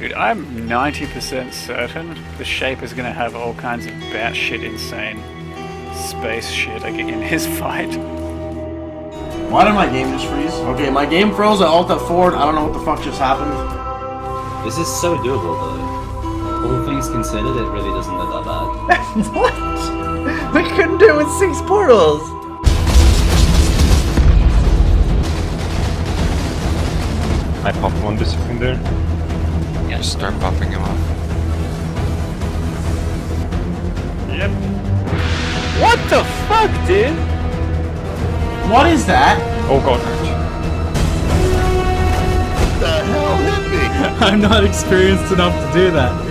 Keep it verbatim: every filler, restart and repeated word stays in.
Dude, I'm ninety percent certain the Shape is gonna have all kinds of batshit insane space shit like in his fight. Why did my game just freeze? Okay, my game froze, I alt F forward, I don't know what the fuck just happened. This is so doable though. All things considered, it really doesn't look that bad. What? We couldn't do it with six portals! I popped one discipline there. Yeah. Just start buffing him off. Yep. What the fuck, dude? What is that? Oh god. What the hell hit me? I'm not experienced enough to do that.